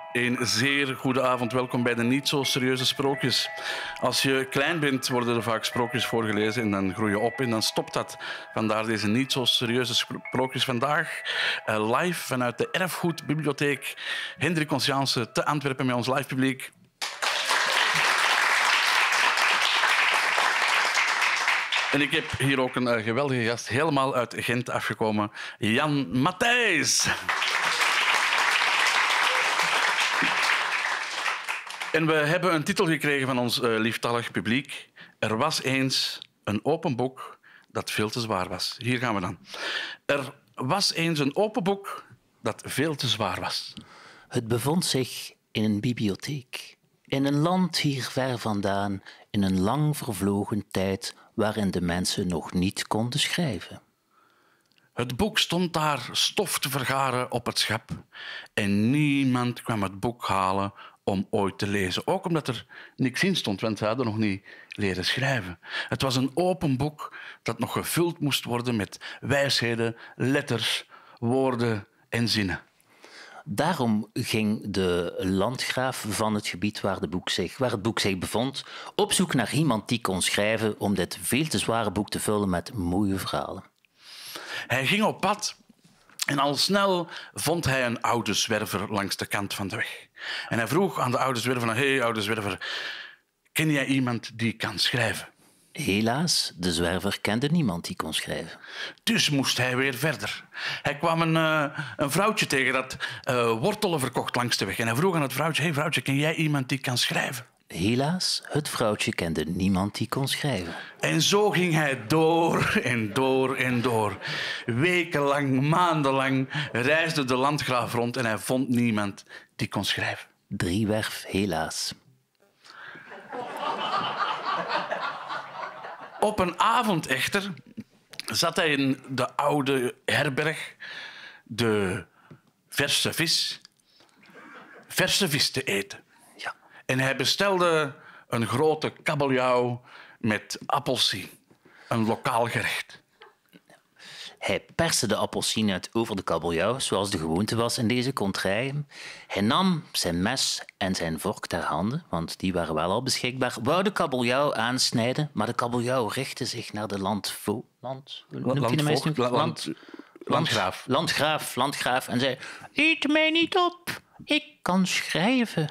Een zeer goede avond. Welkom bij de Niet Zo Serieuze Sprookjes. Als je klein bent, worden er vaak sprookjes voorgelezen en dan groei je op en dan stopt dat. Vandaar deze Niet Zo Serieuze Sprookjes vandaag. Live vanuit de Erfgoedbibliotheek Hendrik Conscience te Antwerpen met ons live publiek. En ik heb hier ook een geweldige gast, helemaal uit Gent afgekomen, Jan Matthijs. En we hebben een titel gekregen van ons lieftallig publiek. Er was eens een open boek dat veel te zwaar was. Hier gaan we dan. Er was eens een open boek dat veel te zwaar was. Het bevond zich in een bibliotheek. In een land hier ver vandaan, in een lang vervlogen tijd waarin de mensen nog niet konden schrijven. Het boek stond daar stof te vergaren op het schap. En niemand kwam het boek halen om ooit te lezen. Ook omdat er niks in stond, want ze hadden nog niet leren schrijven. Het was een open boek dat nog gevuld moest worden met wijsheden, letters, woorden en zinnen. Daarom ging de landgraaf van het gebied waar het boek zich bevond op zoek naar iemand die kon schrijven om dit veel te zware boek te vullen met mooie verhalen. Hij ging op pad en al snel vond hij een oude zwerver langs de kant van de weg. En hij vroeg aan de oude zwerver: hey, oude zwerver, ken jij iemand die kan schrijven? Helaas, de zwerver kende niemand die kon schrijven. Dus moest hij weer verder. Hij kwam een vrouwtje tegen dat wortelen verkocht langs de weg. En hij vroeg aan het vrouwtje: hey vrouwtje, ken jij iemand die kan schrijven? Helaas, het vrouwtje kende niemand die kon schrijven. En zo ging hij door en door en door. Wekenlang, maandenlang reisde de landgraaf rond en hij vond niemand die kon schrijven. Driewerf, helaas. Op een avond echter zat hij in de oude herberg de verse vis te eten. Ja. En hij bestelde een grote kabeljauw met appelsien. Een lokaal gerecht. Hij perste de appelsien uit over de kabeljauw, zoals de gewoonte was in deze contrij. Hij nam zijn mes en zijn vork ter handen, want die waren wel al beschikbaar, wou de kabeljauw aansnijden, maar de kabeljauw richtte zich naar de landgraaf en zei: eet mij niet op, ik kan schrijven.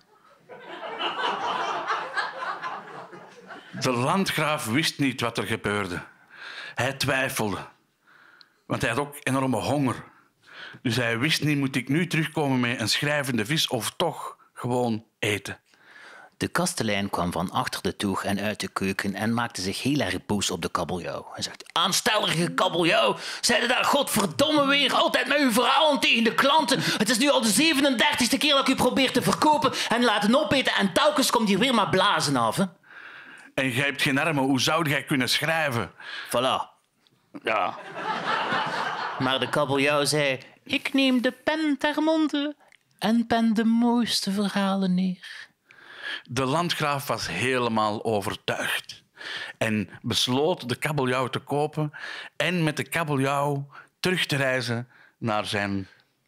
De landgraaf wist niet wat er gebeurde. Hij twijfelde. Want hij had ook enorme honger. Dus hij wist niet, moet ik nu terugkomen met een schrijvende vis of toch gewoon eten? De kastelein kwam van achter de toog en uit de keuken en maakte zich heel erg boos op de kabeljauw. Hij zegt: aanstellige kabeljauw, zeide daar godverdomme weer altijd met uw verhalen tegen de klanten. Het is nu al de 37e keer dat ik u probeer te verkopen en laten opeten en telkens komt hier weer maar blazen af. Hè? En jij hebt geen armen, hoe zou jij kunnen schrijven? Voilà. Ja. Maar de kabeljauw zei: ik neem de pen ter monde en pen de mooiste verhalen neer. De landgraaf was helemaal overtuigd en besloot de kabeljauw te kopen en met de kabeljauw terug te reizen naar zijn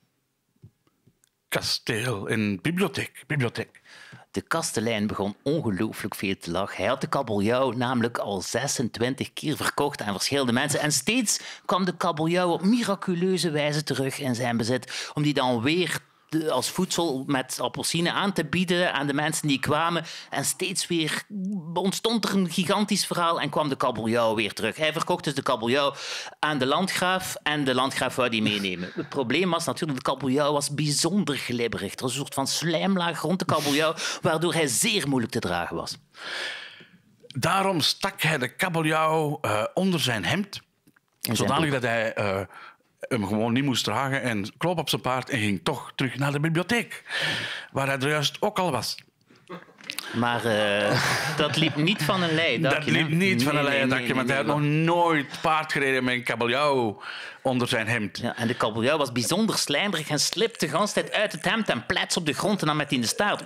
kasteel en bibliotheek. De kastelein begon ongelooflijk veel te lachen. Hij had de kabeljauw namelijk al 26 keer verkocht aan verschillende mensen. En steeds kwam de kabeljauw op miraculeuze wijze terug in zijn bezit, om die dan weer als voedsel met appelsine aan te bieden aan de mensen die kwamen. En steeds weer ontstond er een gigantisch verhaal en kwam de kabeljauw weer terug. Hij verkocht dus de kabeljauw aan de landgraaf en de landgraaf wou die meenemen. Het probleem was natuurlijk, de kabeljauw was bijzonder glibberig. Er was een soort van slijmlaag rond de kabeljauw, waardoor hij zeer moeilijk te dragen was. Daarom stak hij de kabeljauw onder zijn hemd, zodanig dat hij hem gewoon niet moest dragen en klop op zijn paard en ging toch terug naar de bibliotheek, waar hij er juist ook al was. Maar dat liep niet van een leidakje. Dat liep niet van een leidakje, want hij had nog nooit paard gereden met een kabeljauw onder zijn hemd. Ja, en de kabeljauw was bijzonder slijmerig en slipte de hele tijd uit het hemd en plets op de grond en dan met in de staart.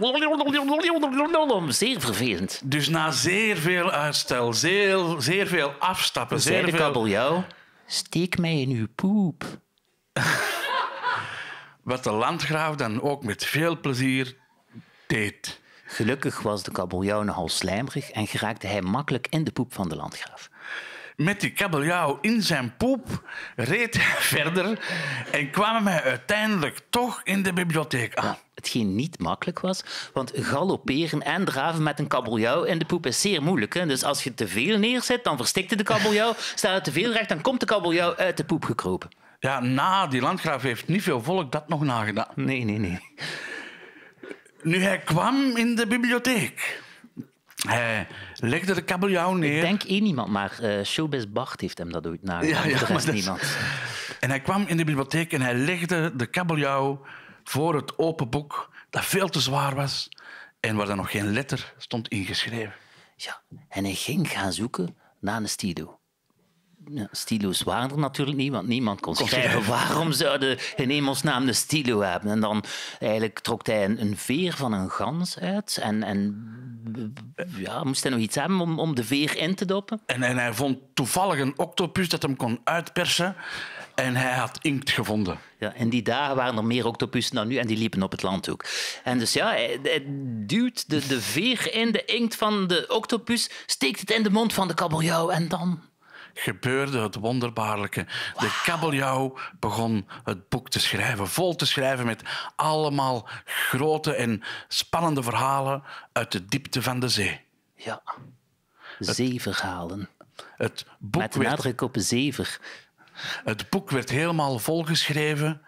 Zeer vervelend. Dus na zeer veel uitstel, zeer veel afstappen... Zei de kabeljauw: steek mij in uw poep. wat de landgraaf dan ook met veel plezier deed. Gelukkig was de kabeljauw nogal slijmerig en geraakte hij makkelijk in de poep van de landgraaf. Met die kabeljauw in zijn poep reed hij verder en kwam hij uiteindelijk toch in de bibliotheek aan. Hetgeen niet makkelijk was, want galopperen en draven met een kabeljauw in de poep is zeer moeilijk. Hè? Dus als je te veel neerzet, dan verstikte de kabeljauw. Sta je te veel recht, dan komt de kabeljauw uit de poep gekropen. Ja, die landgraaf heeft niet veel volk dat nog nagedaan. Nee. Nu, hij kwam in de bibliotheek. Hij legde de kabeljauw neer. Ik denk één iemand, maar Showbiz Bart heeft hem dat ooit nagedaan. Ja, de rest niemand. En hij kwam in de bibliotheek en hij legde de kabeljauw voor het open boek dat veel te zwaar was en waar dan nog geen letter stond ingeschreven. Ja, en hij ging gaan zoeken naar een stilo. Ja, stilo's waren er natuurlijk niet, want niemand kon schrijven. Waarom zouden in hemelsnaam een stilo hebben? En dan eigenlijk trok hij een veer van een gans uit en moest hij nog iets hebben om de veer in te doppen. En hij vond toevallig een octopus dat hem kon uitpersen en hij had inkt gevonden. Ja, in die dagen waren er meer octopussen dan nu en die liepen op het land ook. En dus ja, hij duwt de veer in de inkt van de octopus, steekt het in de mond van de kabeljauw en dan gebeurde het wonderbaarlijke. De kabeljauw begon het boek te schrijven, vol te schrijven met allemaal grote en spannende verhalen uit de diepte van de zee. Ja, zeeverhalen. Het boek met de nadruk op zever. Het boek werd helemaal volgeschreven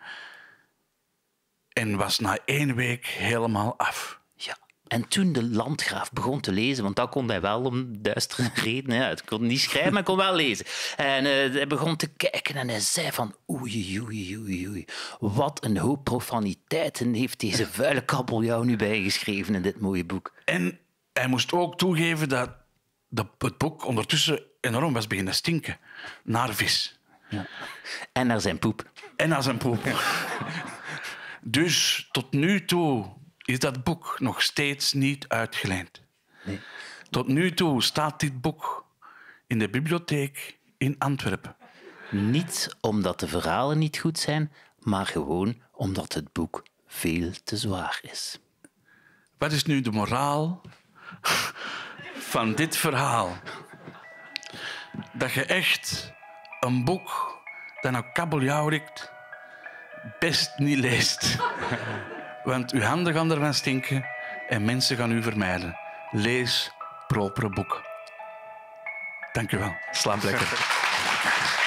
en was na 1 week helemaal af. Ja. En toen de landgraaf begon te lezen, want dat kon hij wel om duistere redenen. Ja, hij kon niet schrijven, maar kon wel lezen. En hij begon te kijken en hij zei van oei. Wat een hoop profaniteiten heeft deze vuile kabeljauw nu bijgeschreven in dit mooie boek. En hij moest ook toegeven dat het boek ondertussen enorm was beginnen stinken. Naar vis. Ja. En naar zijn poep. Dus tot nu toe is dat boek nog steeds niet uitgeleend. Nee. Tot nu toe staat dit boek in de bibliotheek in Antwerpen. Niet omdat de verhalen niet goed zijn, maar gewoon omdat het boek veel te zwaar is. Wat is nu de moraal van dit verhaal? Dat je echt een boek dat naar kabeljauw riekt, best niet leest. Want uw handen gaan ervan stinken en mensen gaan u vermijden. Lees propere boeken. Dank u wel. Slaap lekker.